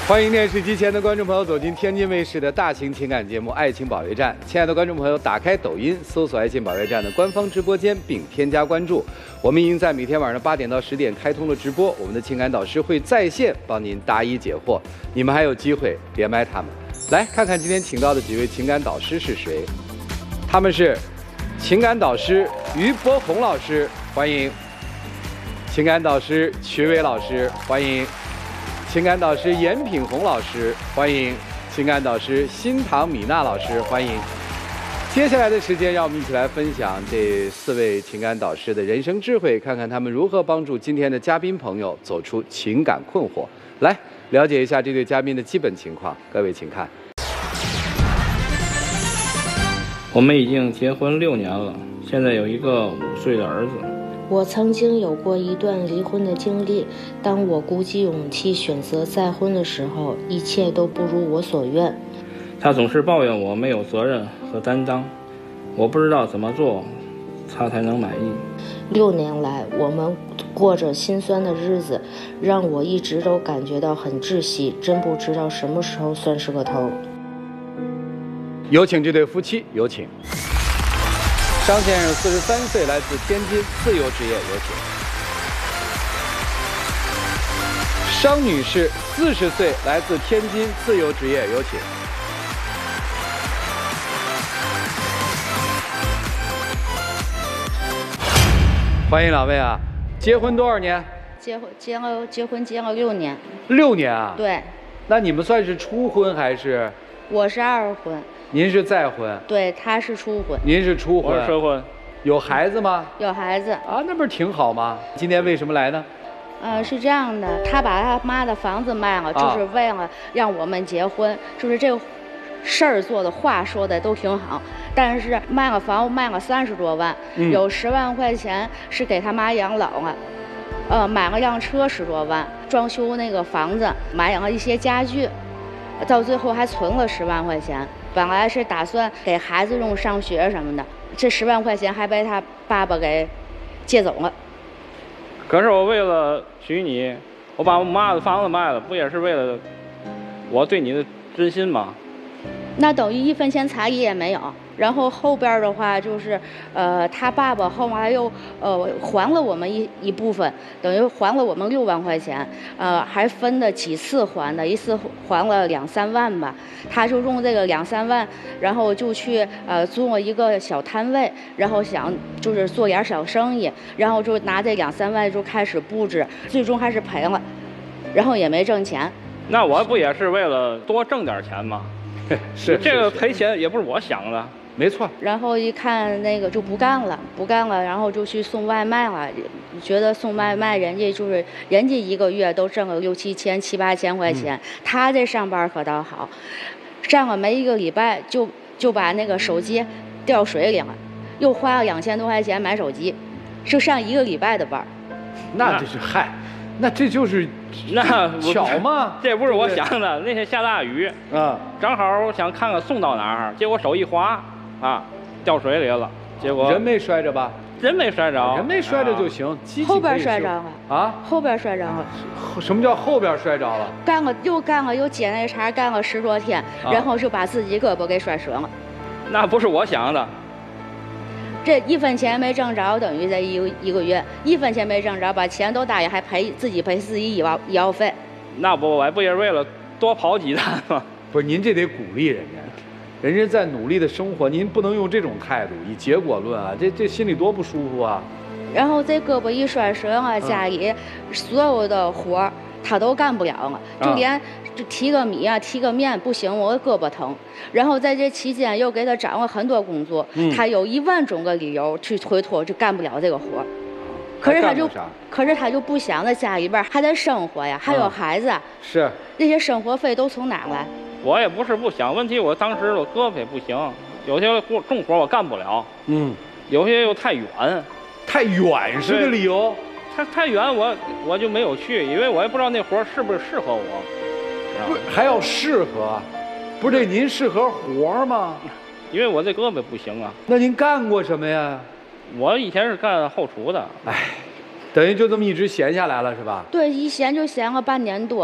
欢迎电视机前的观众朋友走进天津卫视的大型情感节目《爱情保卫战》。亲爱的观众朋友，打开抖音，搜索“爱情保卫战”的官方直播间，并添加关注。我们已经在每天晚上8点到10点开通了直播，我们的情感导师会在线帮您答疑解惑，你们还有机会连麦他们。来看看今天请到的几位情感导师是谁？他们是情感导师于博宏老师，欢迎；情感导师曲伟老师，欢迎。 情感导师严品红老师，欢迎；情感导师新唐米娜老师，欢迎。接下来的时间，让我们一起来分享这4位情感导师的人生智慧，看看他们如何帮助今天的嘉宾朋友走出情感困惑。来了解一下这对嘉宾的基本情况，各位请看。 我们已经结婚6年了，现在有一个5岁的儿子。 我曾经有过一段离婚的经历，当我鼓起勇气选择再婚的时候，一切都不如我所愿。 他总是抱怨我没有责任和担当，我不知道怎么做，他才能满意。 6年来，我们过着心酸的日子，让我一直都感觉到很窒息，真不知道什么时候算是个头。 有请这对夫妻，有请。 张先生43岁，来自天津，自由职业，有请。商女士40岁，来自天津，自由职业，有请。欢迎两位啊！结婚多少年？ 结婚了6年。 6年啊？ 对。 那你们算是初婚还是？ 我是2婚。 您是再婚，对， 他是初婚， 您是初婚， 我是初婚， 有孩子吗？ 有孩子啊，那不是挺好吗？今天为什么来呢？ 是这样的，他把他妈的房子卖了，就是为了让我们结婚，就是这个事儿做的，话说的都挺好，但是卖了房卖了30多万，有10万块钱是给他妈养老了，买了辆车10多万，装修那个房子，买了一些家具，到最后还存了10万块钱。 本来是打算给孩子用上学什么的，这10万块钱还被他爸爸给借走了。 可是我为了娶你，我把我妈的房子卖了，不也是为了我对你的真心吗？ 那等于1分钱彩礼也没有。然后后边的话就是，他爸爸后来又还了我们一部分，等于还了我们6万块钱，还分的几次还的，一次还了2、3万吧。他就用这个2、3万，然后就去做一个小摊位，然后想就是做点小生意，然后就拿这2、3万就开始布置，最终还是赔了，然后也没挣钱。 那我不也是为了多挣点钱吗？ 是这个赔钱也不是我想的。 没错， 然后一看那个就不干了，然后就去送外卖了。觉得送外卖人家1个月都挣个6、7千、7、8千块钱，他这上班可倒好，上了没1个礼拜就把那个手机掉水里了，又花了2000多块钱买手机，就上1个礼拜的班。 那这是嗨，那这就是那巧吗？ 这不是我想的，那天下大雨啊， 正好我想看看送到哪儿，结果手一滑。 啊，掉水里了，结果人没摔着吧？ 人没摔着， 人没摔着就行。 后边摔着了啊？ 后边摔着了。 什么叫后边摔着了？ 干了又捡那茬，干了10多天，然后就把自己胳膊给摔折了。 那不是我想的。 这1分钱没挣着，等于这一个月1分钱没挣着，把钱都答应，还自己赔自己医药费。 那不我不也是为了多跑几趟吗？ 不是，您这得鼓励人家。 人家在努力的生活，您不能用这种态度，以结果论啊，这心里多不舒服啊！ 然后这胳膊一摔折了，家里所有的活儿他都干不了了，就连提个米啊、提个面不行，我胳膊疼。然后在这期间又给他找了很多工作，他有1万种个理由去推脱，就干不了这个活儿。可是他就不想在家里边还得生活呀，还有孩子， 是这些生活费都从哪来？ 我也不是不想，问题我当时我胳膊也不行，有些重活我干不了，有些又太远， 太远是个理由。 太远我就没有去，因为我也不知道那活是不是适合我。 不是还要适合，不是这您适合活吗？ 因为我这胳膊不行啊。 那您干过什么呀？ 我以前是干后厨的。 哎，等于就这么一直闲下来了是吧？ 对，一闲就闲了半年多。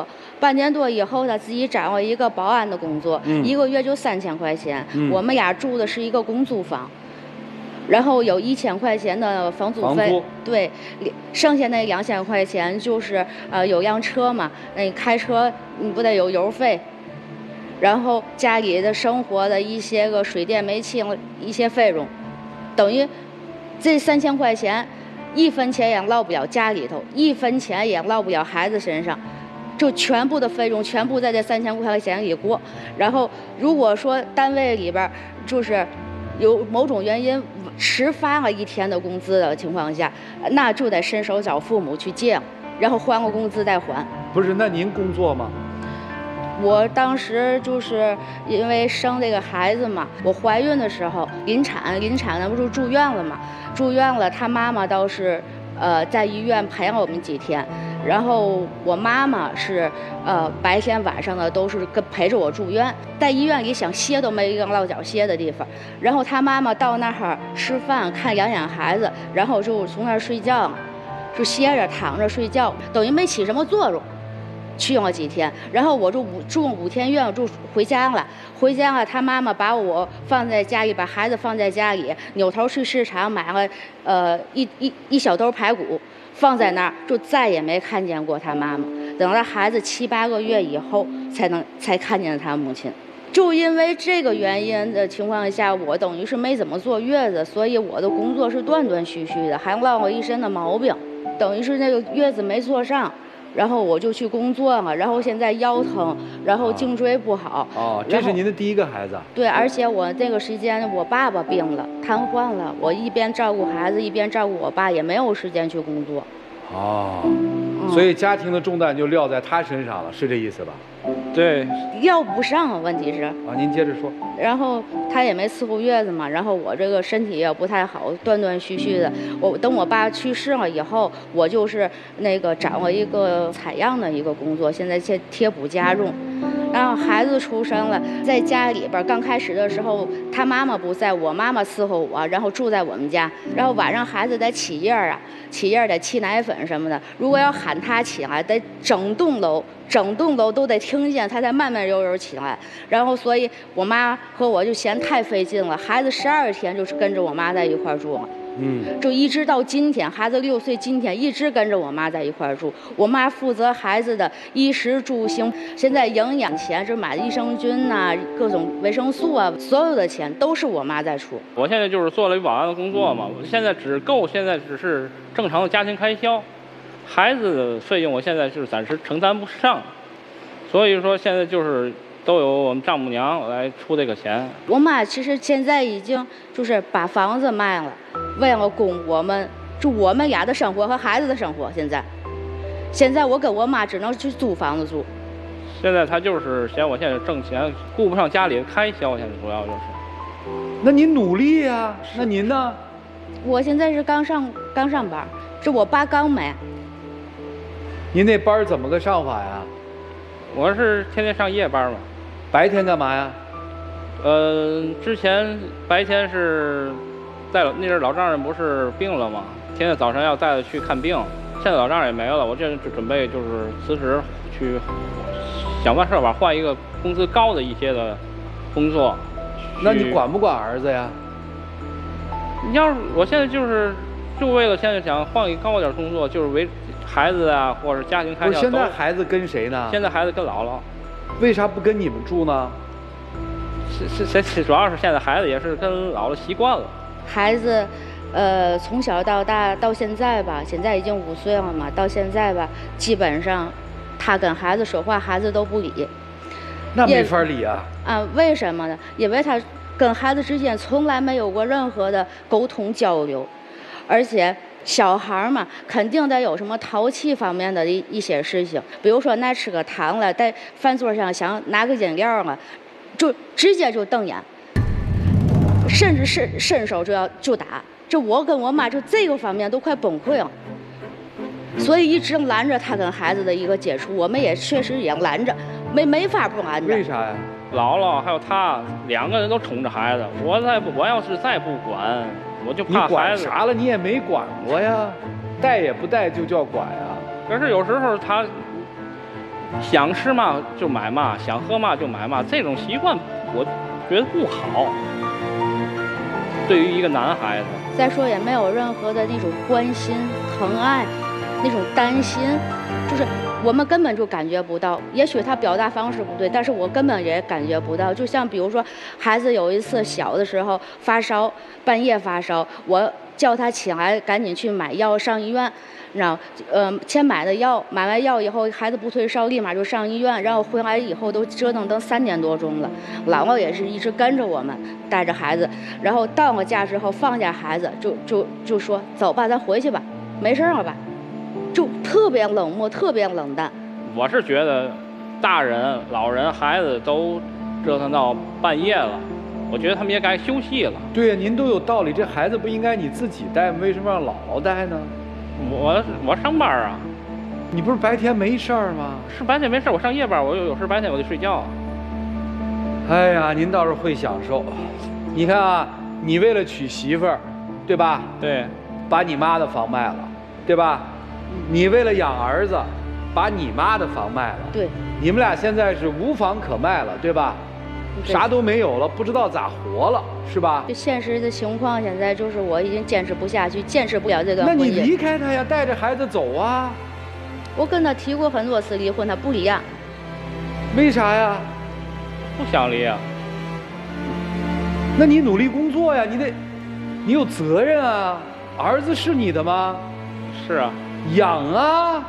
半年多以后，他自己找了一个保安的工作，一个月就3000块钱。我们家住的是一个公租房，然后有1000块钱的房租费，对，剩下那2000块钱就是有辆车嘛，那开车你不得有油费，然后家里的生活的一些个水电煤气一些费用，等于这3000块钱1分钱也捞不了家里头，1分钱也捞不了孩子身上。就全部的费用全部在这3000块钱里过，然后如果说单位里边就是有某种原因迟发了1天的工资的情况下，那就得伸手找父母去借，然后还了工资再还。 不是，那您工作吗？ 我当时就是因为生这个孩子嘛，我怀孕的时候临产那不是住院了嘛，住院了，他妈妈倒是在医院陪了我们几天。然后我妈妈是白天晚上的都是陪着我住院，在医院里想歇都没一个落脚歇的地方。然后她妈妈到那儿吃饭看养孩子，然后就从那儿睡觉，就歇着躺着睡觉，等于没起什么作用。去了几天，然后我就住5天院，我就回家了。回家了，他妈妈把我放在家里，把孩子放在家里，扭头去市场买了一小兜排骨。放在那儿，就再也没看见过他妈妈。等到孩子7、8个月以后，才看见他母亲。就因为这个原因的情况下，我等于是没怎么坐月子，所以我的工作是断断续续的，还落了一身的毛病。等于是那个月子没坐上，然后我就去工作了，然后现在腰疼，然后颈椎不好。 哦，这是您的第一个孩子？ 对，而且我这个时间我爸爸病了，瘫痪了，我一边照顾孩子一边照顾我爸，也没有时间去工作。 哦，所以家庭的重担就撂在他身上了，是这意思吧？ 对， 要不上，问题是您接着说。 然后他也没伺候月子嘛，然后我这个身体也不太好，断断续续的。等我爸去世了以后，我就是那个找了一个采样的一个工作，现在贴补家用。然后孩子出生了，在家里边刚开始的时候，他妈妈不在，我妈妈伺候我，然后住在我们家。然后晚上孩子得起夜得沏奶粉什么的，如果要喊他起来，得整栋楼都得听见他才慢慢悠悠起来。然后所以我妈和我就嫌太费劲了，孩子12天就是跟着我妈在一块住了。就一直到今天，孩子6岁，今天一直跟着我妈在一块住。我妈负责孩子的衣食住行，现在营养钱是买益生菌呐、各种维生素啊，所有的钱都是我妈在出。 我现在就是做了一保安的工作嘛，我现在只是正常的家庭开销，孩子的费用我现在是暂时承担不上，所以说现在就是都由我们丈母娘来出这个钱。 我妈其实现在已经就是把房子卖了，为了供我们俩的生活和孩子的生活。现在我跟我妈只能去租房子住。 现在她就是嫌我现在挣钱顾不上家里的开销，现在主要就是。 那您努力呀，那您呢？ 我现在是刚上班，这我爸刚没。 您那班怎么个上法呀？ 我是天天上夜班嘛。 白天干嘛呀？ 之前白天是那阵老丈人不是病了吗？天天早上要带他去看病。现在老丈人也没了，我这就准备就是辞职去想办法换一个工资高的一些的工作。 那你管不管儿子呀？ 你要是我现在就为了现在想换一个高点工作，就是为孩子啊，或者家庭开销。 不是，现在孩子跟谁呢？ 现在孩子跟姥姥。 为啥不跟你们住呢？ 主要是现在孩子也是跟姥姥习惯了。 孩子，从小到大到现在吧，现在已经5岁了嘛，到现在吧，基本上他跟孩子说话，孩子都不理。 那没法理啊。 为什么呢？因为他跟孩子之间从来没有过任何的沟通交流，而且小孩嘛，肯定得有什么淘气方面的一些事情，比如说爱吃个糖了，在饭桌上想拿个饮料了，就直接就瞪眼，甚至伸手就打。这我跟我妈就这个方面都快崩溃了，所以一直拦着他跟孩子的一个接触，我们也确实也拦着，没法不拦着。 为啥呀？ 姥姥还有他2个人都宠着孩子，我要是再不管，我就怕孩子。 你管啥了？你也没管过呀，带也不带就叫管呀。 可是有时候想吃嘛就买嘛，想喝嘛就买嘛，这种习惯我觉得不好。对于一个男孩子， 再说也没有任何的那种关心、疼爱，那种担心，就是我们根本就感觉不到。也许他表达方式不对，但是我根本也感觉不到。就像比如说，孩子有一次小的时候发烧，半夜发烧，我叫他起来赶紧去买药上医院。然后，先买的药，买完药以后，孩子不退烧，立马就上医院。然后回来以后都折腾到3点多钟了。姥姥也是一直跟着我们，带着孩子。然后到了家之后，放下孩子，就说走吧，咱回去吧，没事了吧？就特别冷漠，特别冷淡。 我是觉得，大人、老人、孩子都折腾到半夜了，我觉得他们也该休息了。 对呀，您都有道理，这孩子不应该你自己带吗？为什么让姥姥带呢？ 我上班啊， 你不是白天没事儿吗？ 是白天没事，我上夜班，我有时白天我就睡觉。 哎呀，您倒是会享受。你看啊，你为了娶媳妇儿，对吧？ 对， 把你妈的房卖了，对吧？你为了养儿子，把你妈的房卖了。 对， 你们俩现在是无房可卖了，对吧？啥都没有了，不知道咋活了，是吧？ 这现实的情况现在就是我已经坚持不下去，坚持不了这段婚姻。 那你离开他呀，带着孩子走啊！ 我跟他提过很多次离婚，他不离呀。 为啥呀？ 不想离啊。 那你努力工作呀，你有责任啊！儿子是你的吗？ 是啊。 养啊！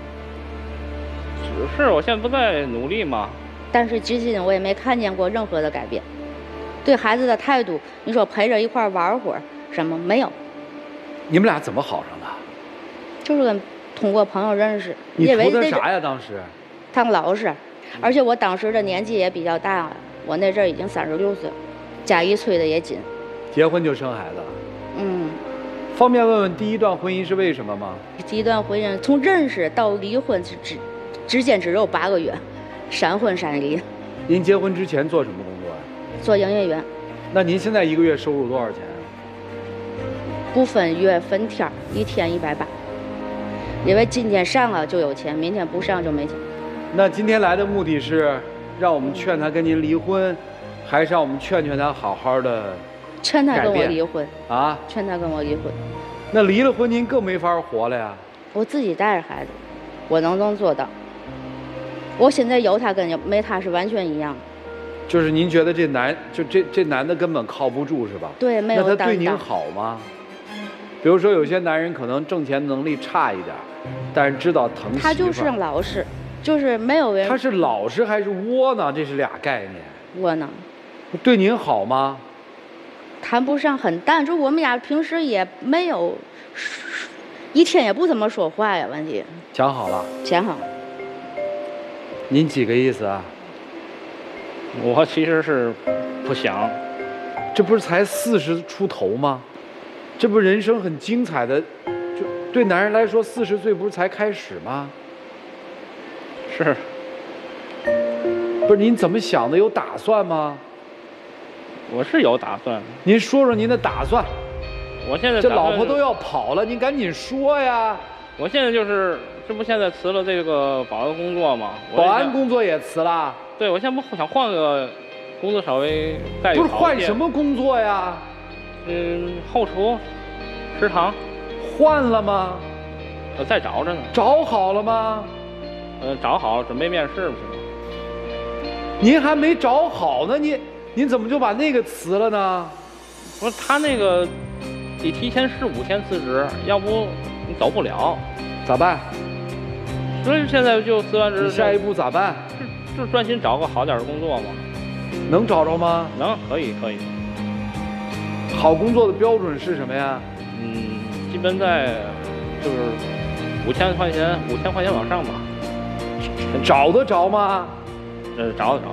只是我现在不在努力嘛。 但是至今我也没看见过任何的改变，对孩子的态度，你说陪着一块玩会儿什么没有？ 你们俩怎么好上的？ 就是跟通过朋友认识。 你图他啥呀？当时？ 当老师，而且我当时的年纪也比较大了，我那阵儿已经36岁，家里催的也紧。 结婚就生孩子了？ 嗯。 方便问问第一段婚姻是为什么吗？ 第一段婚姻从认识到离婚之间只有8个月。闪婚闪离。 您结婚之前做什么工作呀？ 做营业员。 那您现在一个月收入多少钱啊？ 不分月分天，1天180。因为今天上了就有钱，明天不上就没钱。 那今天来的目的是让我们劝他跟您离婚，还是让我们劝劝他好好的？ 劝他跟我离婚啊？ 劝他跟我离婚。 那离了婚您更没法活了呀？ 我自己带着孩子，我能做到。我现在有他跟没他是完全一样的。 就是您觉得这男的根本靠不住是吧？ 对，没有担当。 那他对您好吗？比如说有些男人可能挣钱能力差一点，但是知道疼媳妇。 他就是老实，就是没有人。 他是老实还是窝囊？这是俩概念。 窝囊。 对您好吗？ 谈不上很淡，就我们俩平时也没有，一天也不怎么说话呀。问题。 讲好了。 讲好了。 您几个意思啊？ 我其实是不想， 这不是才40出头吗？这不人生很精彩的，就对男人来说，40岁不是才开始吗？ 是。 不是您怎么想的？有打算吗？ 我是有打算。 您说说您的打算。 我现在这老婆都要跑了，您赶紧说呀！ 我现在就是。这不现在辞了这个保安工作吗？ 保安工作也辞了？ 对，我现在不想换个工作稍微待遇好一点。 不是换什么工作呀？ 后厨、食堂。 换了吗？ 在找着呢。 找好了吗？ 找好了，准备面试不是吗？ 您还没找好呢，您怎么就把那个辞了呢？ 不是他那个得提前15天辞职，要不你走不了。 咋办？ 所以现在就辞完职。 你下一步咋办？ 就专心找个好点的工作嘛。 能找着吗？ 能，可以。 好工作的标准是什么呀？ 基本在就是5000块钱往上吧。 找得着吗？ 找得着。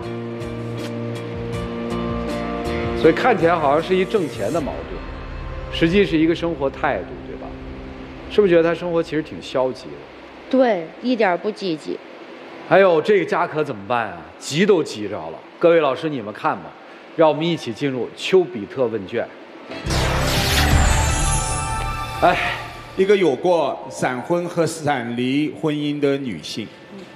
所以看起来好像是一挣钱的矛盾，实际是一个生活态度，对吧？是不是觉得他生活其实挺消极的？ 对，一点不积极。 还有这个家可怎么办啊？急都急着了。各位老师，你们看吧，让我们一起进入丘比特问卷。 一个有过闪婚和闪离婚姻的女性，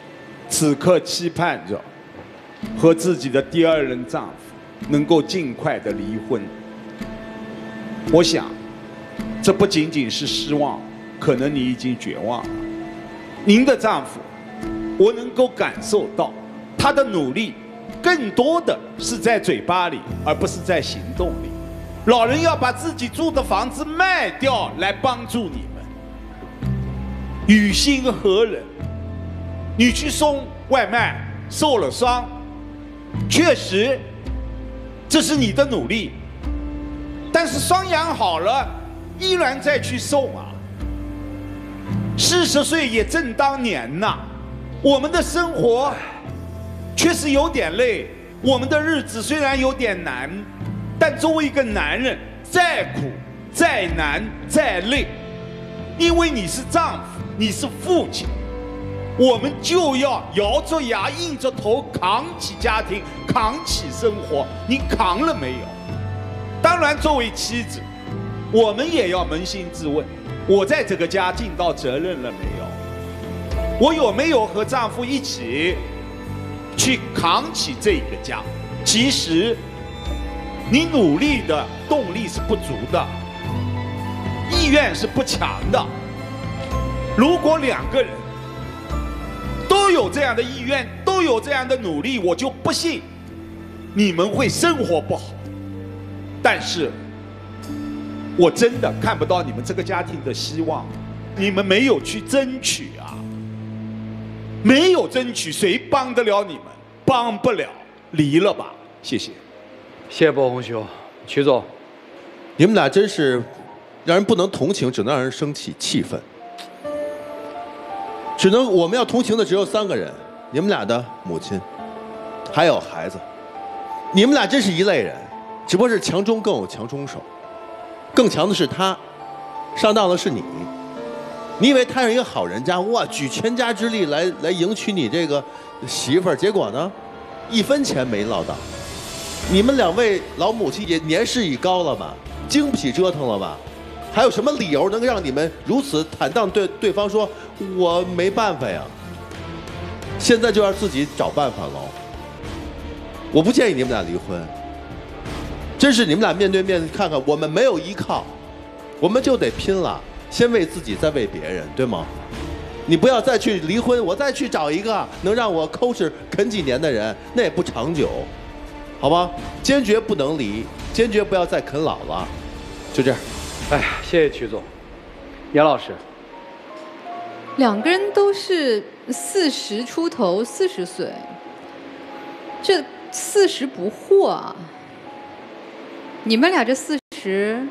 此刻期盼着和自己的第二任丈夫能够尽快的离婚。我想，这不仅仅是失望，可能你已经绝望了。您的丈夫，我能够感受到他的努力，更多的是在嘴巴里，而不是在行动里。老人要把自己住的房子卖掉来帮助你们，于心何忍？你去送外卖受了伤，确实，这是你的努力，但是伤养好了，依然再去送啊。40岁也正当年呐，我们的生活确实有点累，我们的日子虽然有点难，但作为一个男人，再苦、再难、再累，因为你是丈夫，你是父亲，我们就要咬着牙、硬着头扛起家庭，扛起生活。你扛了没有？当然，作为妻子，我们也要扪心自问：我在这个家尽到责任了没有？我有没有和丈夫一起去扛起这个家？其实，你努力的动力是不足的，意愿是不强的。如果2个人都有这样的意愿，都有这样的努力，我就不信你们会生活不好。但是，我真的看不到你们这个家庭的希望，你们没有去争取啊，没有争取，谁帮得了你们？帮不了，离了吧，谢谢。 谢谢波红兄，曲总， 你们俩真是让人不能同情，只能让人生气气愤。我们要同情的只有3个人，你们俩的母亲，还有孩子。你们俩真是一类人，只不过是强中更有强中手，更强的是他，上当的是你。你以为他是一个好人家，哇，举全家之力来迎娶你这个媳妇儿，结果呢，1分钱没捞到。你们2位老母亲也年事已高了吧，经不起折腾了吧？还有什么理由能让你们如此坦荡对对方说我没办法呀？现在就要自己找办法喽。我不建议你们俩离婚，真是你们俩面对面看看，我们没有依靠，我们就得拼了，先为自己，再为别人，对吗？你不要再去离婚，我再去找一个能让我抠哧啃几年的人，那也不长久，好吧？坚决不能离，坚决不要再啃老了，就这样。 哎，谢谢曲总，严老师。 2个人都是40出头，40岁，这40不惑啊！你们俩这40。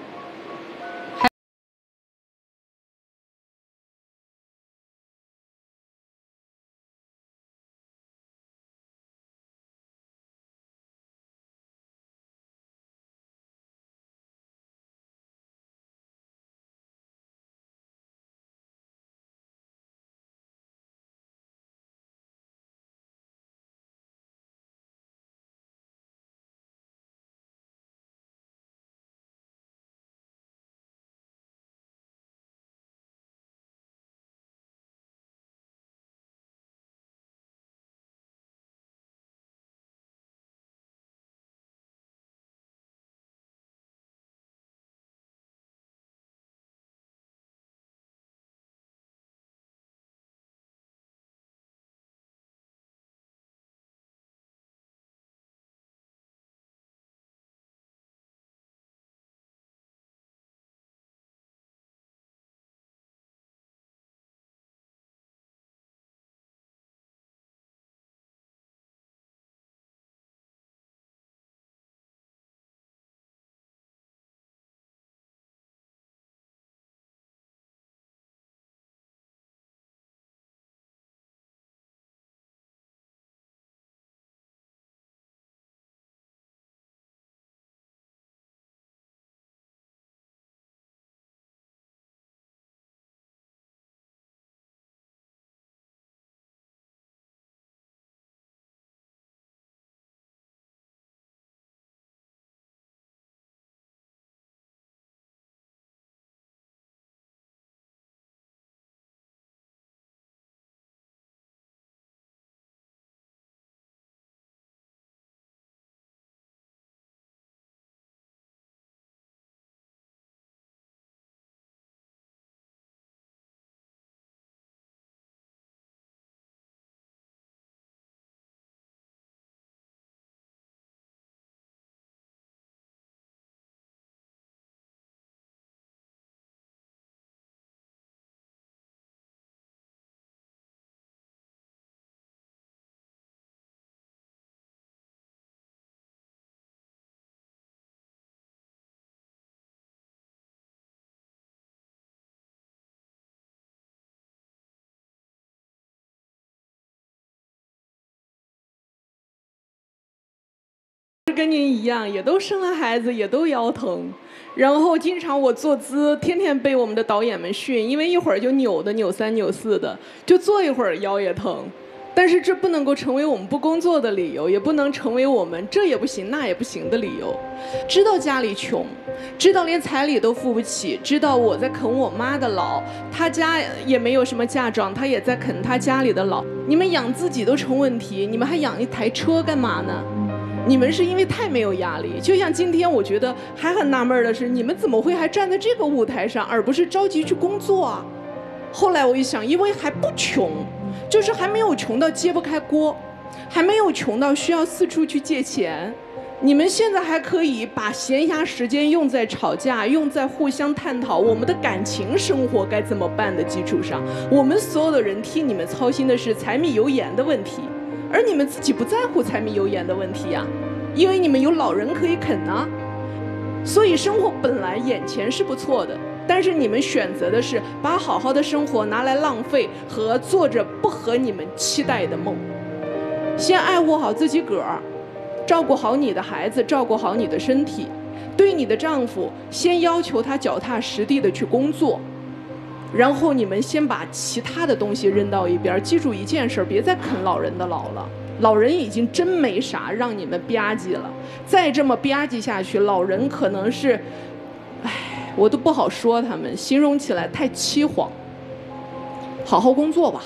跟您一样，也都生了孩子，也都腰疼。然后经常我坐姿，天天被我们的导演们训，因为一会儿就扭的扭3扭4的，就坐一会儿腰也疼。但是这不能够成为我们不工作的理由，也不能成为我们这也不行那也不行的理由。知道家里穷，知道连彩礼都付不起，知道我在啃我妈的老，她家也没有什么嫁妆，她也在啃她家里的老。你们养自己都成问题，你们还养一台车干嘛呢？你们是因为太没有压力。就像今天我觉得还很纳闷的是，你们怎么会还站在这个舞台上，而不是着急去工作啊？后来我一想，因为还不穷，就是还没有穷到揭不开锅，还没有穷到需要四处去借钱。你们现在还可以把闲暇时间用在吵架，用在互相探讨我们的感情生活该怎么办的基础上。我们所有的人替你们操心的是柴米油盐的问题，而你们自己不在乎柴米油盐的问题呀，因为你们有老人可以啃啊。所以生活本来眼前是不错的，但是你们选择的是把好好的生活拿来浪费和做着不合你们期待的梦。先爱护好自己个儿，照顾好你的孩子，照顾好你的身体。对你的丈夫，先要求他脚踏实地的去工作，然后你们先把其他的东西扔到一边，记住一件事，别再啃老人的老了。老人已经真没啥让你们吧唧了，再这么吧唧下去，老人可能是，我都不好说他们，形容起来太凄惶。好好工作吧。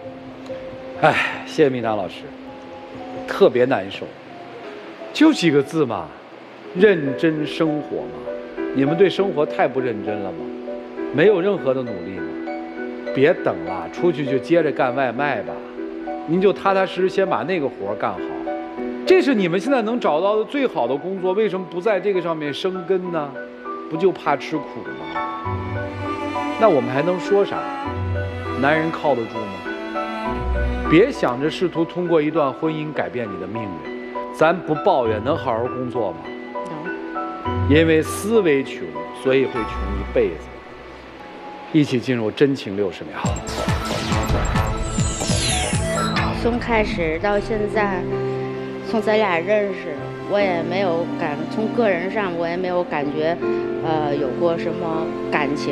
谢谢蜜糖老师，特别难受，就几个字嘛，认真生活嘛。你们对生活太不认真了吗？没有任何的努力吗？别等了，出去就接着干外卖吧。您就踏踏实实先把那个活干好，这是你们现在能找到的最好的工作，为什么不在这个上面生根呢？不就怕吃苦吗？那我们还能说啥？男人靠得住吗？别想着试图通过一段婚姻改变你的命运，咱不抱怨，能好好工作吗？能。因为思维穷，所以会穷一辈子。一起进入真情60秒。 从开始到现在，从咱俩认识，我也没有从个人上我也没有感觉，有过什么感情。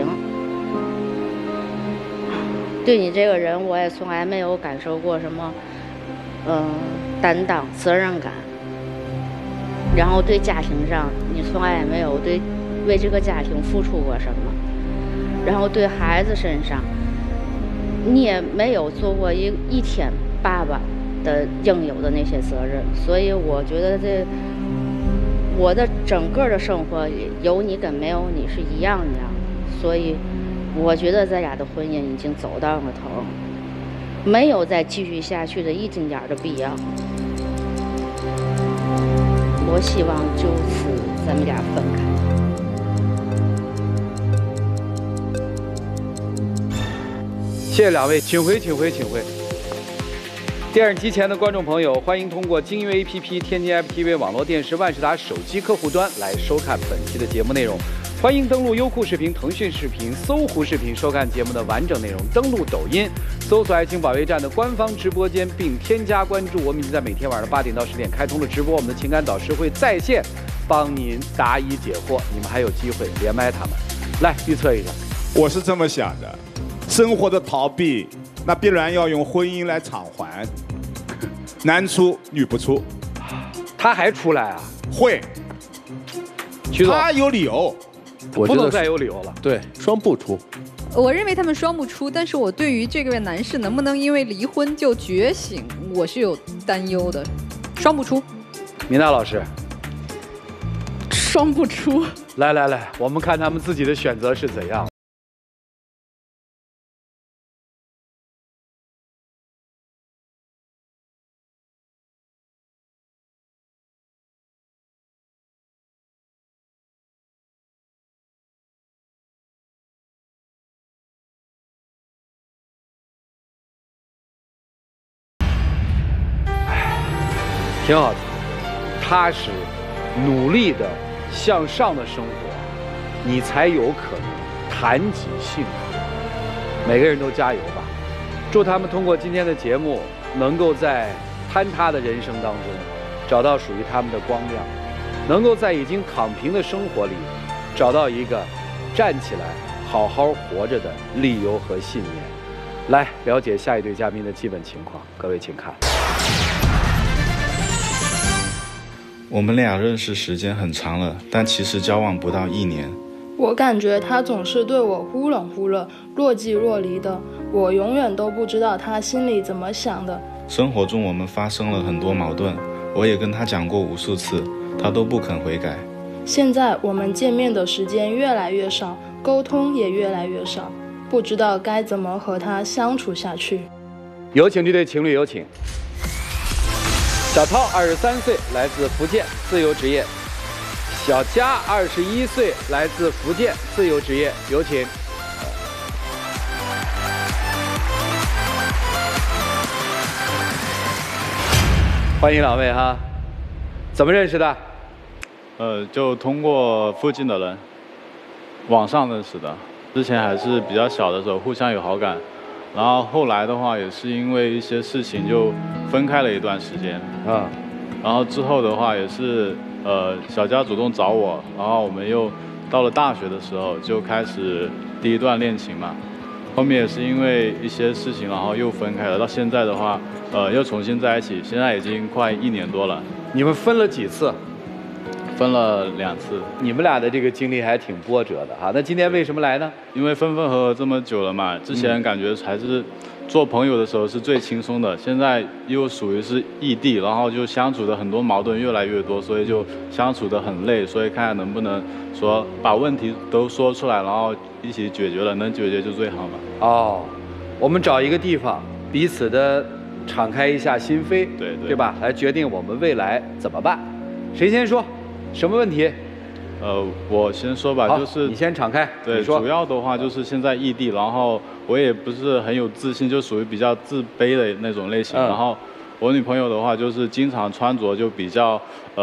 对你这个人，我也从来没有感受过什么，担当、责任感。然后对家庭上，你从来也没有为这个家庭付出过什么。然后对孩子身上，你也没有做过一天爸爸的应有的那些责任，所以我觉得我的整个的生活有你跟没有你是一样的，所以我觉得咱俩的婚姻已经走到了头，没有再继续下去的一丁点的必要。我希望就此咱们俩分开。 谢谢两位，请回。电视机前的观众朋友，欢迎通过京悦 APP、天津 FTV 网络电视、万事达手机客户端来收看本期的节目内容。欢迎登录优酷视频、腾讯视频、搜狐视频收看节目的完整内容。登录抖音，搜索“爱情保卫战”的官方直播间，并添加关注。我们已经在每天晚上8点到10点开通了直播，我们的情感导师会在线帮您答疑解惑，你们还有机会连麦他们。来预测一下， 我是这么想的，生活的逃避，那必然要用婚姻来偿还。男出女不出， 他还出来啊？ 会，他有理由， 我不能再有理由了。 对，双不出。 我认为他们双不出，但是我对于这位男士能不能因为离婚就觉醒，我是有担忧的。双不出。 米娜老师， 双不出。 来，我们看他们自己的选择是怎样。挺好的，踏实、努力的向上的生活，你才有可能谈及幸福。每个人都加油吧！祝他们通过今天的节目，能够在坍塌的人生当中找到属于他们的光亮，能够在已经躺平的生活里，找到一个站起来、好好活着的理由和信念。来了解下一对嘉宾的基本情况，各位请看。 我们俩认识时间很长了，但其实交往不到1年。 我感觉他总是对我忽冷忽热、若即若离的，我永远都不知道他心里怎么想的。 生活中我们发生了很多矛盾，我也跟他讲过无数次，他都不肯悔改。 现在我们见面的时间越来越少，沟通也越来越少，不知道该怎么和他相处下去。 有请这对情侣，有请。小涛23岁，来自福建，自由职业；小佳21岁，来自福建，自由职业。有请。欢迎两位哈，怎么认识的？ 就通过附近的人，网上认识的。之前还是比较小的时候，互相有好感，然后后来的话也是因为一些事情就分开了一段时间啊。然后之后的话也是小佳主动找我，然后我们又到了大学的时候就开始第一段恋情嘛。后面也是因为一些事情，然后又分开了。到现在的话，又重新在一起，现在已经快1年多了。 你们分了几次？ 分了2次。 你们俩的这个经历还挺波折的哈。那今天为什么来呢？ 因为分分合合这么久了嘛，之前感觉还是做朋友的时候是最轻松的，现在又属于是异地，然后就相处的很多矛盾越来越多，所以就相处的很累。所以看看能不能说把问题都说出来，然后一起解决了，能解决就最好嘛。 哦，我们找一个地方，彼此的敞开一下心扉，对吧？来决定我们未来怎么办。谁先说？什么问题？ 我先说吧，就是你先敞开。 对，主要的话就是现在异地，然后我也不是很有自信，就属于比较自卑的那种类型。然后我女朋友的话就是经常穿着就比较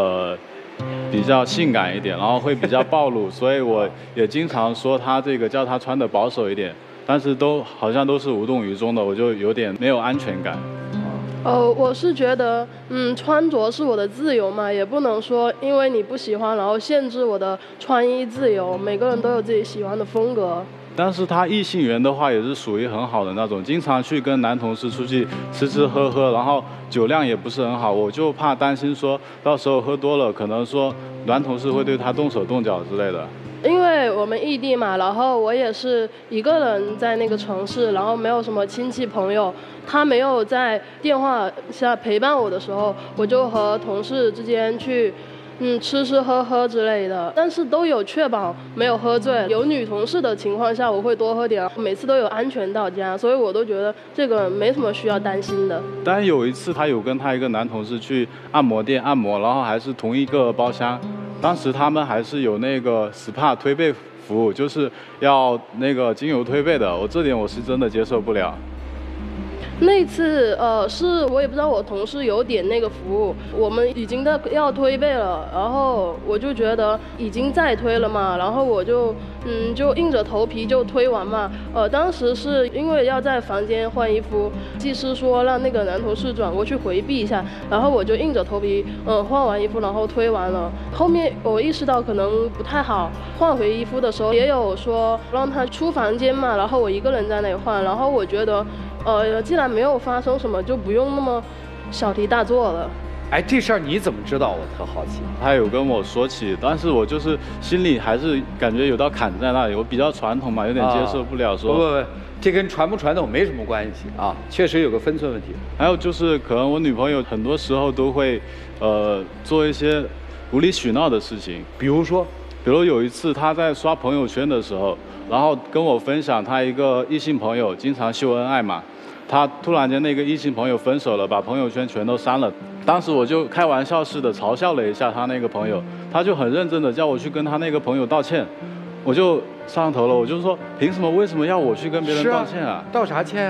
性感一点，然后会比较暴露，所以我也经常说她这个叫她穿的保守一点，但是好像都是无动于衷的，我就有点没有安全感。 我是觉得，穿着是我的自由嘛，也不能说因为你不喜欢，然后限制我的穿衣自由。每个人都有自己喜欢的风格。 但是他异性缘的话也是属于很好的那种，经常去跟男同事出去吃吃喝喝，然后酒量也不是很好，我就怕担心说到时候喝多了，可能说男同事会对他动手动脚之类的。 因为我们异地嘛，然后我也是一个人在那个城市，然后没有什么亲戚朋友，他没有在电话下陪伴我的时候，我就和同事之间去吃吃喝喝之类的，但是都有确保没有喝醉。有女同事的情况下，我会多喝点，每次都有安全到家，所以我都觉得这个没什么需要担心的。 但有一次他有跟他一个男同事去按摩店按摩，然后还是同一个包厢，当时他们还是有那个 SPA 推背服务，就是要那个精油推背的，这点我是真的接受不了。 那次是我也不知道，我同事有点那个服务，我们已经要推背了，然后我就觉得已经在推了嘛，然后我就硬着头皮就推完嘛。当时是因为要在房间换衣服，技师说让那个男同事转过去回避一下，然后我就硬着头皮换完衣服，然后推完了。后面我意识到可能不太好，换回衣服的时候也有说让他出房间嘛，然后我一个人在那里换，然后我觉得既然没有发生什么，就不用那么小题大做了。 哎，这事儿你怎么知道？我特好奇。 他有跟我说起，但是我就是心里还是感觉有道坎在那里，我比较传统嘛，有点接受不了说。 不，这跟传不传统没什么关系啊，确实有个分寸问题。 还有就是可能我女朋友很多时候都会做一些无理取闹的事情， 比如有一次她在刷朋友圈的时候，然后跟我分享她一个异性朋友经常秀恩爱嘛。他突然间那个异性朋友分手了，把朋友圈全都删了。当时我就开玩笑似的嘲笑了一下他那个朋友，他就很认真的叫我去跟他那个朋友道歉。我就上头了，我就说凭什么为什么要我去跟别人道歉啊？ 道啥歉啊？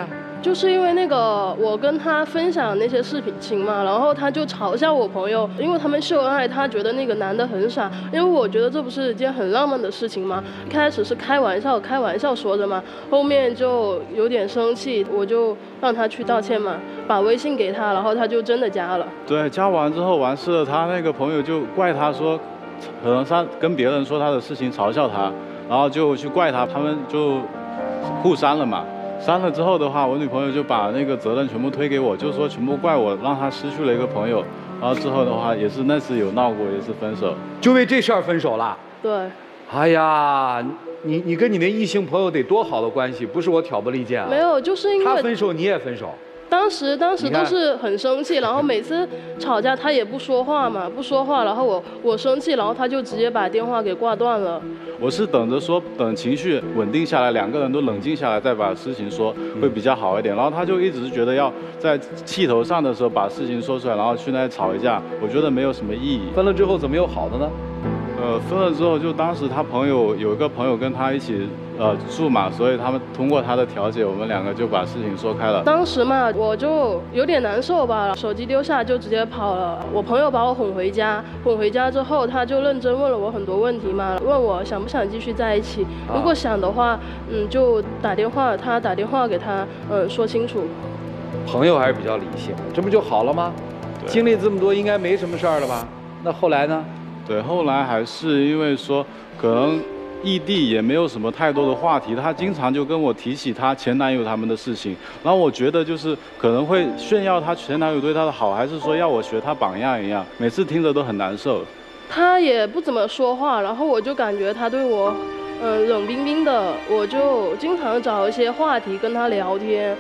就是因为那个我跟他分享那些视频情嘛，然后他就嘲笑我朋友，因为他们秀恩爱，他觉得那个男的很傻，因为我觉得这不是一件很浪漫的事情吗？开始是开玩笑说着嘛，后面就有点生气，我就让他去道歉嘛，把微信给他，然后他就真的加了。 对，加完之后完事了，他那个朋友就怪他说，可能他跟别人说他的事情嘲笑他，然后就去怪他，他们就互删了嘛。删了之后的话，我女朋友就把那个责任全部推给我，就是说全部怪我，让她失去了一个朋友。然后之后的话，也是那次有闹过，也是分手。 就为这事儿分手了？ 对。 哎呀，你跟你那异性朋友得多好的关系，不是我挑拨离间啊。 没有，就是因为他分手你也分手。 当时都是很生气，然后每次吵架他也不说话嘛，不说话，然后我生气，然后他就直接把电话给挂断了。 我是等着说，等情绪稳定下来，两个人都冷静下来，再把事情说会比较好一点。然后他就一直觉得要在气头上的时候把事情说出来，然后去那吵一架，我觉得没有什么意义。 分了之后怎么又好的呢？ 分了之后，就当时他朋友有一个朋友跟他一起住嘛，所以他们通过他的调解，我们两个就把事情说开了。 当时嘛，我就有点难受吧，手机丢下就直接跑了。我朋友把我哄回家，哄回家之后，他就认真问了我很多问题嘛，问我想不想继续在一起。如果想的话，就打电话给他，说清楚。 朋友还是比较理性，这不就好了吗？经历这么多，应该没什么事儿了吧？那后来呢？ 对，后来还是因为说可能异地也没有什么太多的话题，他经常就跟我提起他前男友他们的事情，然后我觉得就是可能会炫耀他前男友对他的好，还是说要我学他榜样一样，每次听着都很难受。 他也不怎么说话，然后我就感觉他对我冷冰冰的，我就经常找一些话题跟他聊天，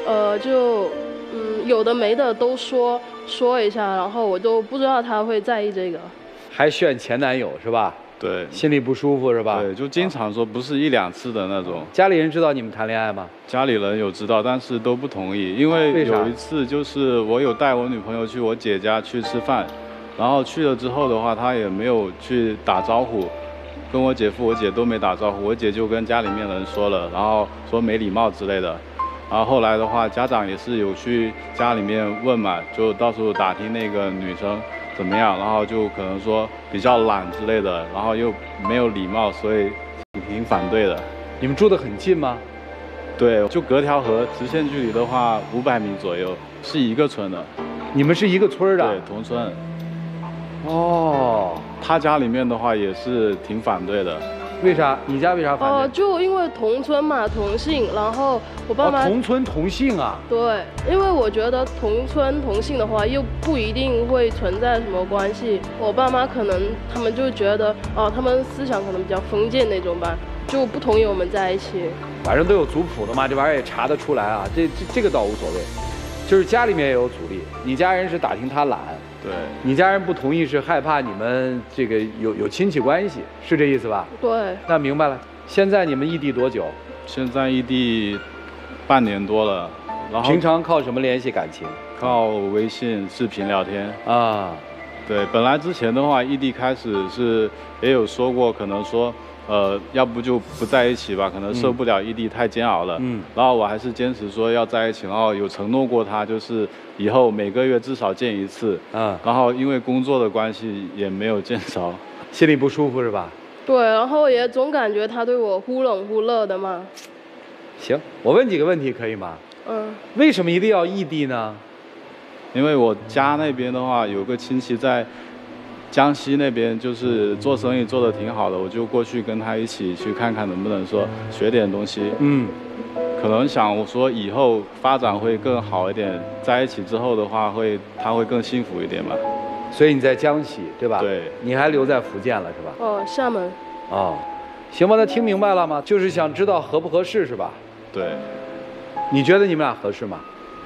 有的没的都说一下，然后我都不知道他会在意这个。 还炫前男友是吧？ 对， 心里不舒服是吧？ 对，就经常说，不是一两次的那种。 家里人知道你们谈恋爱吗？ 家里人有知道，但是都不同意，因为有一次就是我有带我女朋友去我姐家去吃饭，然后去了之后的话，她也没有去打招呼，跟我姐夫我姐都没打招呼，我姐就跟家里面人说了，然后说没礼貌之类的。然后后来的话，家长也是有去家里面问嘛，就到处打听那个女生怎么样，然后就可能说比较懒之类的，然后又没有礼貌，所以挺反对的。 你们住得很近吗？ 对，就隔条河，直线距离的话500米左右，是一个村的。 你们是一个村的？ 对，同村。 哦， 他家里面的话也是挺反对的。 为啥？你家为啥反对？ 就因为同村嘛，同姓，然后我爸妈同村同姓啊。 对，因为我觉得同村同姓的话，又不一定会存在什么关系。我爸妈可能他们就觉得，他们思想可能比较封建那种吧，就不同意我们在一起。 反正都有族谱的嘛，这玩意儿也查得出来啊。这个倒无所谓，就是家里面也有阻力。你家人是打听他懒。 对， 你家人不同意是害怕你们这个有亲戚关系，是这意思吧？ 对。 那明白了。现在你们异地多久？ 现在异地半年多了。然后平常靠什么联系感情？ 靠微信视频聊天啊。 对，本来之前的话，异地开始是也有说过，可能说要不就不在一起吧，可能受不了异地太煎熬了。然后我还是坚持说要在一起，然后有承诺过他，就是以后每个月至少见一次。然后因为工作的关系也没有见着， 心里不舒服是吧？ 对，然后也总感觉他对我忽冷忽热的嘛。 行，我问几个问题可以吗？为什么一定要异地呢？ 因为我家那边的话，有个亲戚在江西那边，就是做生意做得挺好的，我就过去跟他一起去看看能不能说学点东西。可能想我说以后发展会更好一点，在一起之后的话他会更幸福一点嘛。 所以你在江西对吧？ 对。 你还留在福建了是吧？ 厦门。 行吧，那听明白了吗？就是想知道合不合适是吧？ 对。 你觉得你们俩合适吗？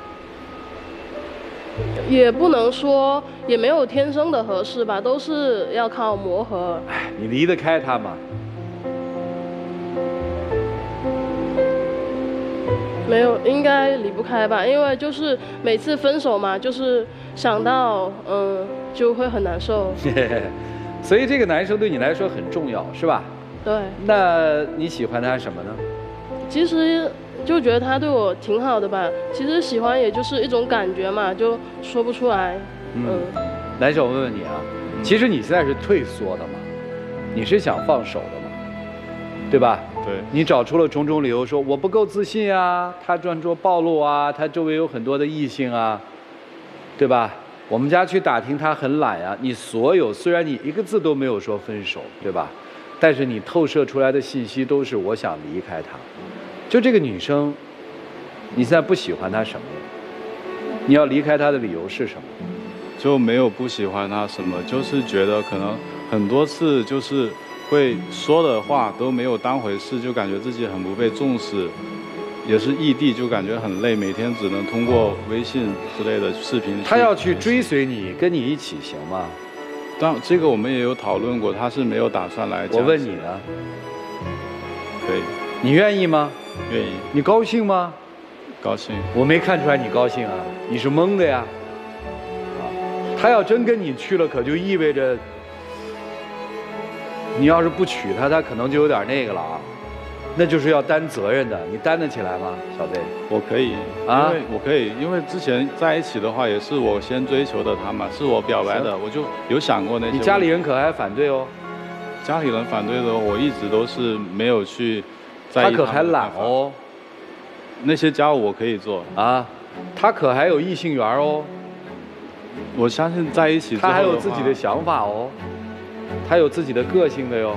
也不能说，也没有天生的合适吧，都是要靠磨合。 你离得开他吗？ 没有，应该离不开吧，因为就是每次分手嘛，就是想到就会很难受。 所以这个男生对你来说很重要，是吧？ 对。 那你喜欢他什么呢？ 其实就觉得他对我挺好的吧。其实喜欢也就是一种感觉嘛，就说不出来。 男生，我问问你啊，其实你现在是退缩的嘛？你是想放手的嘛？对吧？ 对。 你找出了种种理由，说我不够自信啊，他专注暴露啊，他周围有很多的异性啊，对吧？我们家去打听他很懒呀、你所有虽然你一个字都没有说分手，对吧？但是你透射出来的信息都是我想离开他。就这个女生，你现在不喜欢她什么了？你要离开她的理由是什么？ 就没有不喜欢她什么，就是觉得可能很多次就是会说的话都没有当回事，就感觉自己很不被重视。也是异地，就感觉很累，每天只能通过微信之类的视频。 他要去追随你，跟你一起行吗？ 但这个我们也有讨论过，他是没有打算来。 我问你呢？ 可以。 你愿意吗？ 愿意。 你高兴吗？ 高兴。 我没看出来你高兴啊，你是懵的呀。他要真跟你去了，可就意味着你要是不娶她，他可能就有点那个了啊。那就是要担责任的，你担得起来吗，小 Z？ 我可以啊，我可以，因为之前在一起的话，也是我先追求的他嘛，是我表白的，我就有想过那些。 你家里人可还反对哦？ 家里人反对的，我一直都是没有去在意。 他可还懒哦。 那些家务我可以做啊，他可还有异性缘哦。 我相信在一起之后， 他还有自己的想法哦，他有自己的个性的哟。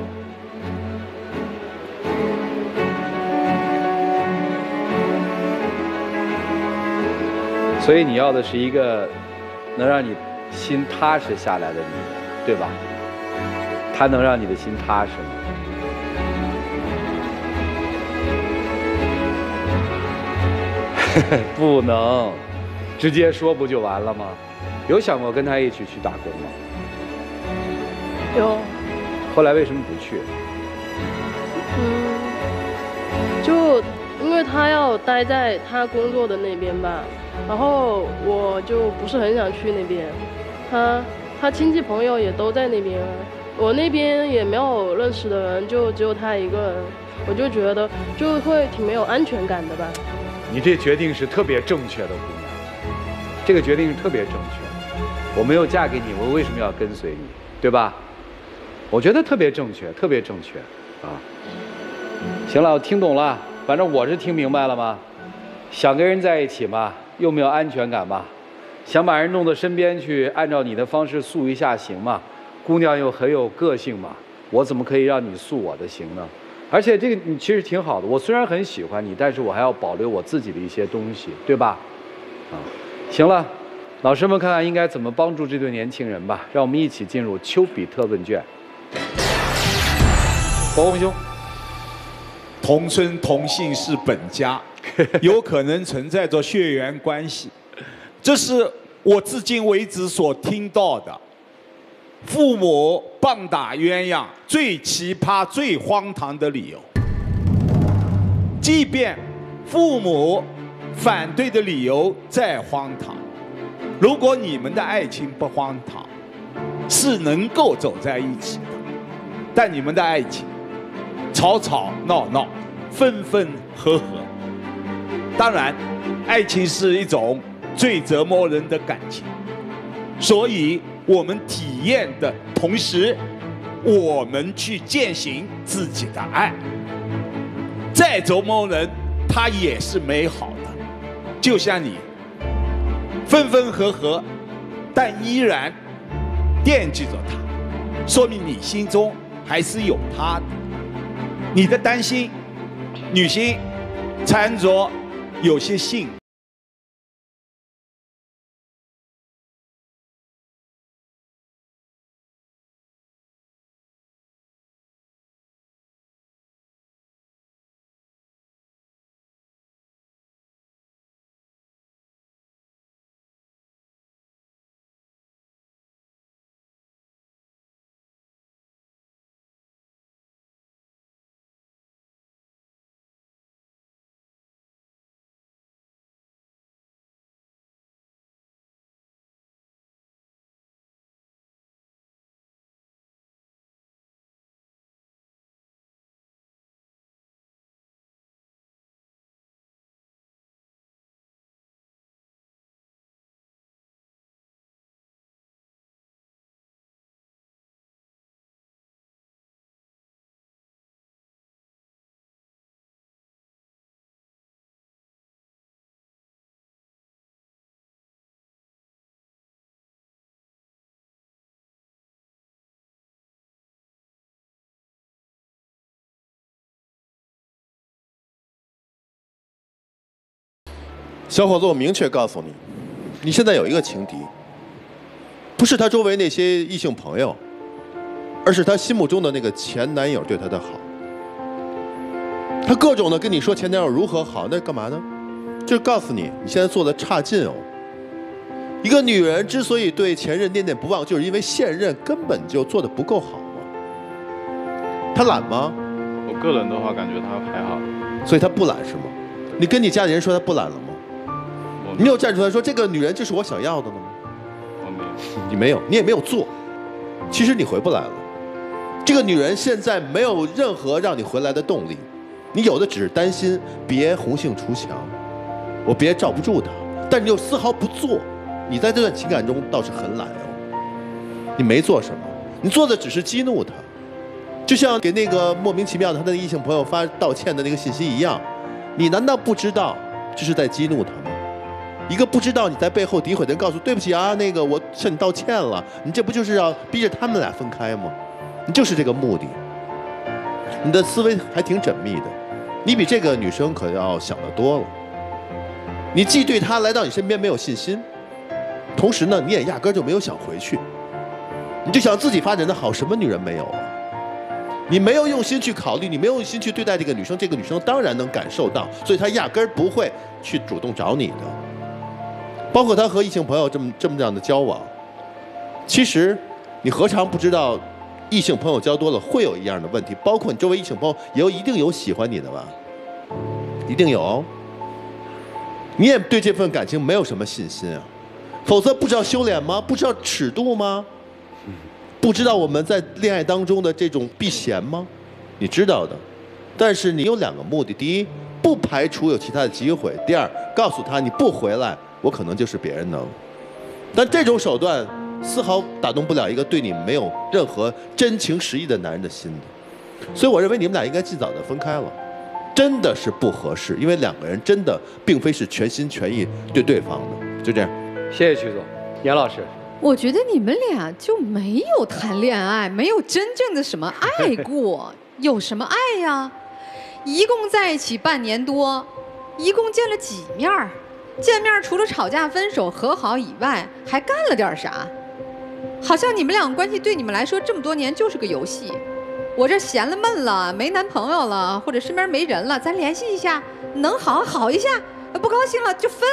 所以你要的是一个能让你心踏实下来的女人，对吧？她能让你的心踏实吗？不能，直接说不就完了吗？有想过跟她一起去打工吗？ 有。 后来为什么不去？ 就因为他要待在他工作的那边吧。然后我就不是很想去那边，他亲戚朋友也都在那边，我那边也没有认识的人，就只有他一个人，我就觉得就会挺没有安全感的吧。 你这决定是特别正确的，姑娘，这个决定是特别正确。我没有嫁给你，我为什么要跟随你，对吧？我觉得特别正确，特别正确啊。行了，我听懂了，反正我是听明白了嘛。想跟人在一起嘛，又没有安全感嘛，想把人弄到身边去，按照你的方式塑一下形嘛。姑娘又很有个性嘛，我怎么可以让你塑我的形呢？而且这个你其实挺好的，我虽然很喜欢你，但是我还要保留我自己的一些东西，对吧？啊，行了，老师们看看应该怎么帮助这对年轻人吧。让我们一起进入丘比特问卷。黄宏兄， 同孙同姓是本家。有可能存在着血缘关系，这是我至今为止所听到的父母棒打鸳鸯最奇葩、最荒唐的理由。即便父母反对的理由再荒唐，如果你们的爱情不荒唐，是能够走在一起的。但你们的爱情吵吵闹闹，分分合合。当然，爱情是一种最折磨人的感情，所以我们体验的同时，我们去践行自己的爱。再折磨人，它也是美好的。就像你分分合合，但依然惦记着他，说明你心中还是有他的。你的担心，女性掺着有些性。 小伙子，我明确告诉你，你现在有一个情敌，不是他周围那些异性朋友，而是他心目中的那个前男友对他的好。他各种的跟你说前男友如何好，那干嘛呢？就是告诉你，你现在做的差劲哦。一个女人之所以对前任念念不忘，就是因为现任根本就做的不够好嘛。他懒吗？ 我个人的话感觉他还好。 所以他不懒是吗？你跟你家里人说他不懒了吗？你有站出来说这个女人就是我想要的了吗？ 我没有。 你没有，你也没有做。其实你回不来了。这个女人现在没有任何让你回来的动力，你有的只是担心别红杏出墙，我别罩不住她，但你又丝毫不做。你在这段情感中倒是很懒哟，你没做什么，你做的只是激怒她，就像给那个莫名其妙的他的异性朋友发道歉的那个信息一样，你难道不知道这是在激怒他吗？一个不知道你在背后诋毁的人告诉对不起啊，那个我向你道歉了，你这不就是要逼着他们俩分开吗？你就是这个目的。你的思维还挺缜密的，你比这个女生可要想得多了。你既对她来到你身边没有信心，同时呢，你也压根就没有想回去，你就想自己发展的好，什么女人没有啊？你没有用心去考虑，你没有用心去对待这个女生，这个女生当然能感受到，所以她压根不会去主动找你的。包括她和异性朋友这样的交往，其实你何尝不知道，异性朋友交多了会有一样的问题，包括你周围异性朋友一定有喜欢你的吧，一定有哦。你也对这份感情没有什么信心啊。否则不知道修炼吗？不知道尺度吗？不知道我们在恋爱当中的这种避嫌吗？你知道的，但是你有两个目的：第一，不排除有其他的机会；第二，告诉他你不回来，我可能就是别人的了。但这种手段丝毫打动不了一个对你没有任何真情实意的男人的心的。所以我认为你们俩应该尽早的分开了，真的是不合适，因为两个人真的并非是全心全意对对方的。就这样。 谢谢曲总，严老师。 我觉得你们俩就没有谈恋爱，没有真正的什么爱过，有什么爱呀？一共在一起半年多，一共见了几面儿？见面除了吵架、分手、和好以外，还干了点啥？好像你们俩关系对你们来说这么多年就是个游戏。我这闲了闷了，没男朋友了，或者身边没人了，咱联系一下，能好一下，不高兴了就分。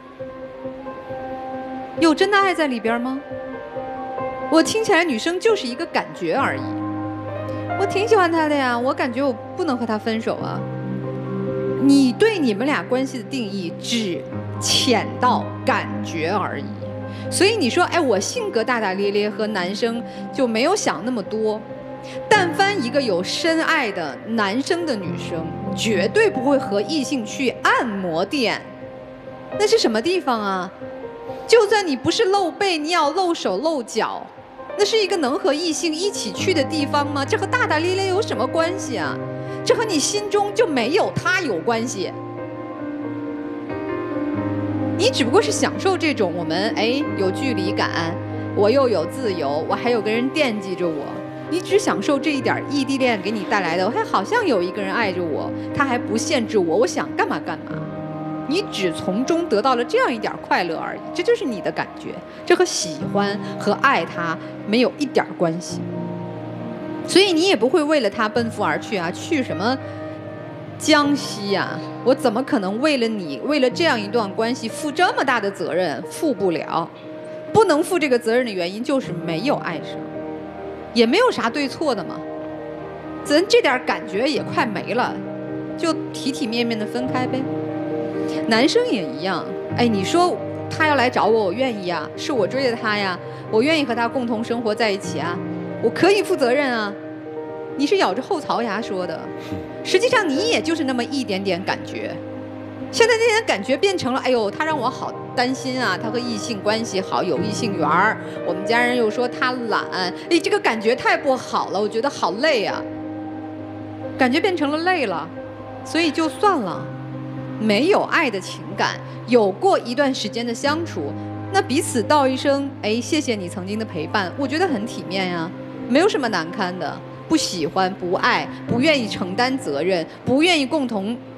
有真的爱在里边吗？我听起来女生就是一个感觉而已。我挺喜欢他的呀，我感觉我不能和他分手啊。你对你们俩关系的定义只浅到感觉而已。所以你说，哎，我性格大大咧咧，和男生就没有想那么多。但凡一个有深爱的男生的女生，绝对不会和异性去按摩店。那是什么地方啊？就算你不是露背，你要露手露脚，那是一个能和异性一起去的地方吗？这和大大咧咧有什么关系啊？这和你心中就没有他有关系。你只不过是享受这种我们有距离感，我又有自由，我还有个人惦记着我。你只享受这一点异地恋给你带来的，我还好像有一个人爱着我，他还不限制我，我想干嘛干嘛。你只从中得到了这样一点快乐而已，这就是你的感觉，这和喜欢和爱他没有一点关系。所以你也不会为了他奔赴而去啊，去什么江西啊？我怎么可能为了你，为了这样一段关系负这么大的责任？负不了。不能负这个责任的原因就是没有爱上，也没有啥对错的嘛。咱这点感觉也快没了，就体体面面的分开呗。男生也一样，你说他要来找我，我愿意啊，是我追的他呀，我愿意和他共同生活在一起啊，我可以负责任啊。你是咬着后槽牙说的，实际上你也就是那么一点点感觉。现在那点感觉变成了，哎呦，他让我好担心啊，他和异性关系好，有异性缘儿，我们家人又说他懒，这个感觉太不好了，我觉得好累啊。感觉变成了累了，所以就算了。没有爱的情感，有过一段时间的相处，那彼此道一声谢谢你曾经的陪伴，我觉得很体面呀，没有什么难堪的。不喜欢、不爱、不愿意承担责任、不愿意共同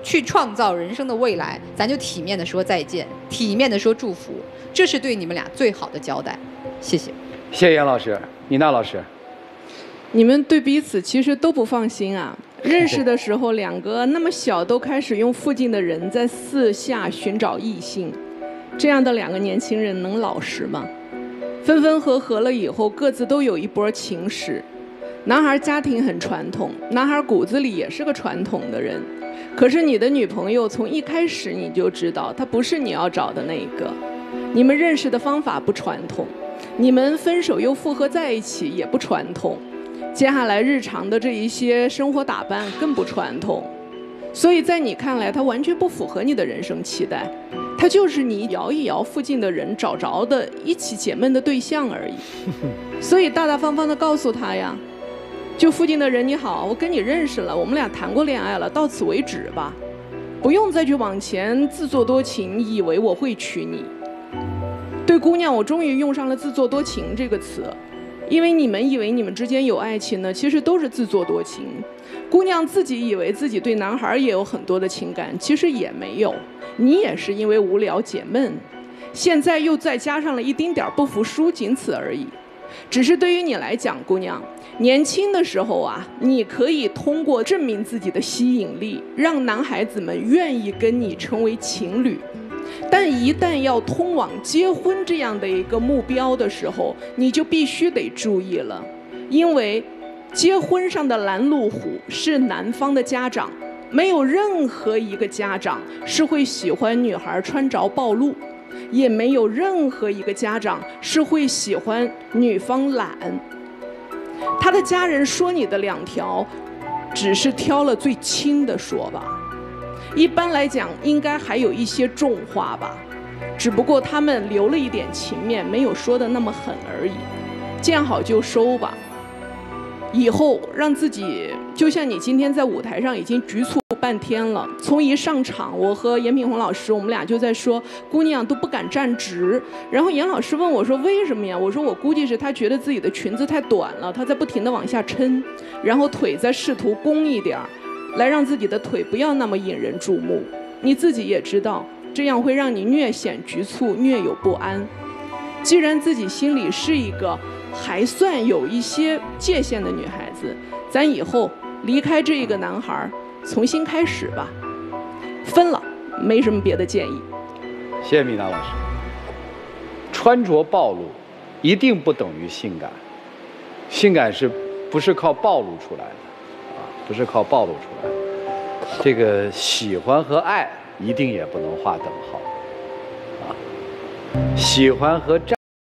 去创造人生的未来，咱就体面的说再见，体面的说祝福，这是对你们俩最好的交代。谢谢。 谢谢杨老师，米娜老师。 你们对彼此其实都不放心啊。认识的时候，两个那么小都开始用附近的人在四下寻找异性，这样的两个年轻人能老实吗？分分合合了以后，各自都有一波情史。男孩家庭很传统，男孩骨子里也是个传统的人。可是你的女朋友从一开始你就知道，她不是你要找的那一个。你们认识的方法不传统，你们分手又复合在一起也不传统。接下来日常的这一些生活打扮更不传统。所以在你看来，它完全不符合你的人生期待。它就是你摇一摇附近的人找着的一起解闷的对象而已。所以大大方方的告诉他呀，就附近的人你好，我跟你认识了，我们俩谈过恋爱了，到此为止吧，不用再去往前自作多情，以为我会娶你。对姑娘，我终于用上了自作多情这个词，因为你们以为你们之间有爱情呢，其实都是自作多情。姑娘自己以为自己对男孩也有很多的情感，其实也没有。你也是因为无聊解闷，现在又再加上了一丁点不服输，仅此而已。只是对于你来讲，姑娘，年轻的时候啊，你可以通过证明自己的吸引力，让男孩子们愿意跟你成为情侣。但一旦要通往结婚这样的一个目标的时候，你就必须得注意了，因为结婚上的拦路虎是男方的家长，没有任何一个家长是会喜欢女孩穿着暴露，也没有任何一个家长是会喜欢女方懒。他的家人说你的两条，只是挑了最轻的说吧。一般来讲，应该还有一些重话吧，只不过他们留了一点情面，没有说的那么狠而已。见好就收吧。以后让自己就像你今天在舞台上已经局促半天了，从一上场，我和严品红老师我们俩就在说姑娘都不敢站直，然后严老师问我说为什么呀？我说我估计是她觉得自己的裙子太短了，她在不停地往下抻，然后腿在试图弓一点，来让自己的腿不要那么引人注目。你自己也知道，这样会让你略显局促，略有不安。既然自己心里是一个还算有一些界限的女孩子，咱以后离开这个男孩，重新开始吧。分了，没什么别的建议。 谢谢米娜老师。穿着暴露一定不等于性感，性感不是靠暴露出来的啊？不是靠暴露出来的。这个喜欢和爱一定也不能划等号啊。喜欢和占。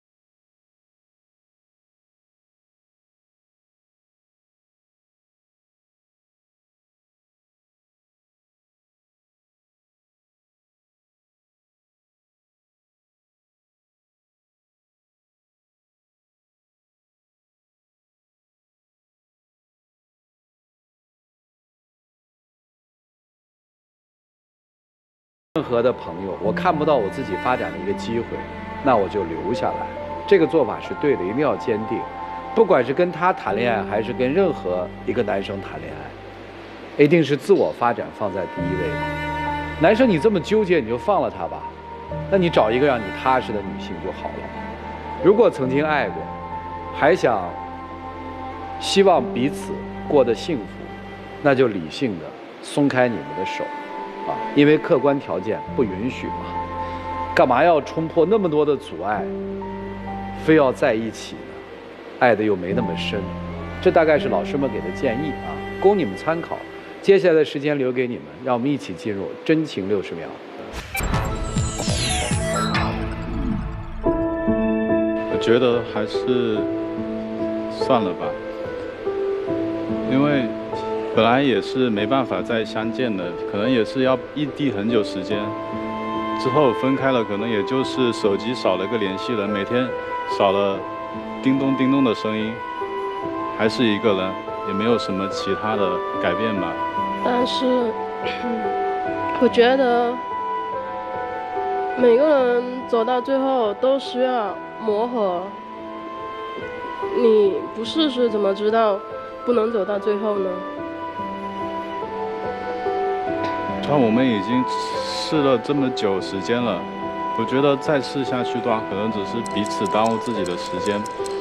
任何的朋友，我看不到我自己发展的一个机会，那我就留下来。这个做法是对的，一定要坚定。不管是跟他谈恋爱，还是跟任何一个男生谈恋爱，一定是自我发展放在第一位的。男生你这么纠结，你就放了他吧，那你找一个让你踏实的女性就好了。如果曾经爱过，还想希望彼此过得幸福，那就理性的松开你们的手。啊，因为客观条件不允许嘛，干嘛要冲破那么多的阻碍，非要在一起呢？爱的又没那么深，这大概是老师们给的建议啊，供你们参考。接下来的时间留给你们，让我们一起进入真情60秒。 我觉得还是算了吧，因为本来也是没办法再相见的，可能也是要异地很久时间，之后分开了，可能也就是手机少了个联系人，每天少了叮咚叮咚的声音，还是一个人，也没有什么其他的改变吧。 但是，我觉得每个人走到最后都需要磨合，你不试试怎么知道不能走到最后呢？ 像我们已经试了这么久时间了，我觉得再试下去的话，可能只是彼此耽误自己的时间。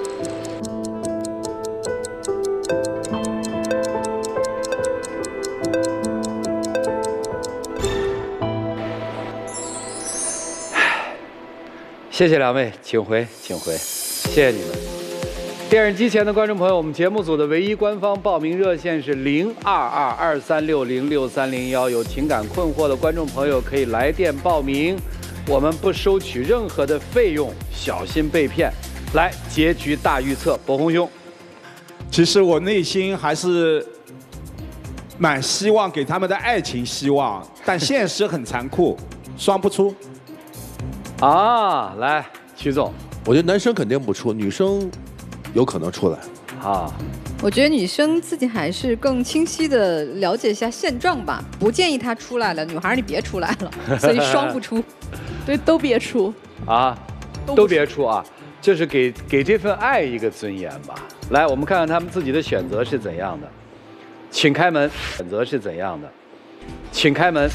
谢谢两位，请回，请回，谢谢你们。电视机前的观众朋友，我们节目组的唯一官方报名热线是0222360630，有情感困惑的观众朋友可以来电报名，我们不收取任何的费用，小心被骗。来，结局大预测，博宏兄。 其实我内心还是蛮希望给他们的爱情希望，但现实很残酷，双不出。 啊，来，曲总， 我觉得男生肯定不出，女生有可能出来。 啊， 我觉得女生自己还是更清晰的了解一下现状吧，不建议她出来了，女孩你别出来了，所以双不出。 对，都别出啊，都别出啊，就是给这份爱一个尊严吧。来，我们看看他们自己的选择是怎样的，请开门。选择是怎样的，请开门。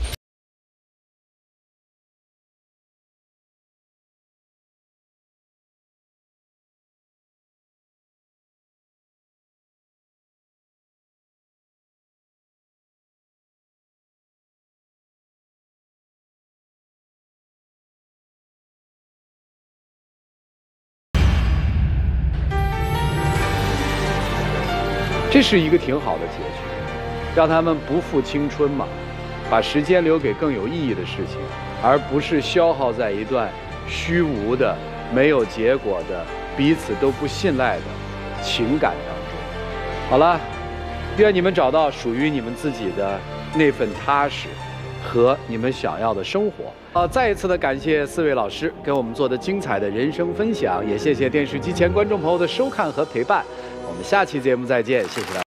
这是一个挺好的结局，让他们不负青春嘛，把时间留给更有意义的事情，而不是消耗在一段虚无的、没有结果的、彼此都不信赖的情感当中。好了，愿你们找到属于你们自己的那份踏实和你们想要的生活。再一次的感谢4位老师给我们做的精彩的人生分享，也谢谢电视机前观众朋友的收看和陪伴。我们下期节目再见，谢谢大家。